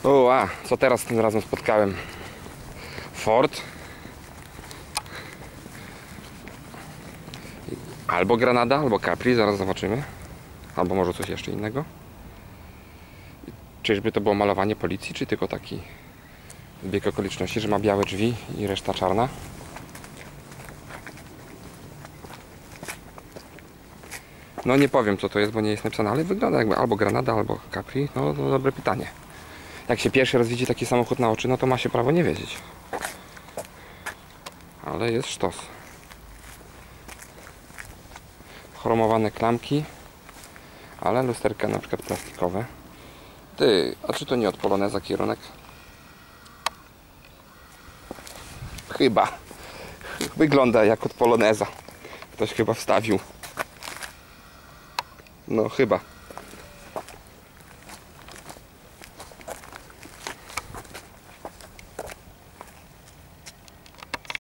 O, a co teraz tym razem spotkałem? Ford. Albo Granada, albo Capri, zaraz zobaczymy. Albo może coś jeszcze innego. Czyżby to było malowanie policji, czy tylko taki zbieg okoliczności, że ma białe drzwi i reszta czarna? No nie powiem co to jest, bo nie jest napisane, ale wygląda jakby albo Granada, albo Capri. No to dobre pytanie. Jak się pierwszy raz widzi taki samochód na oczy, no to ma się prawo nie wiedzieć. Ale jest sztos. Chromowane klamki, ale lusterka na przykład plastikowe. Ty, a czy to nie od Poloneza kierunek? Chyba. Wygląda jak od Poloneza. Ktoś chyba wstawił. No chyba.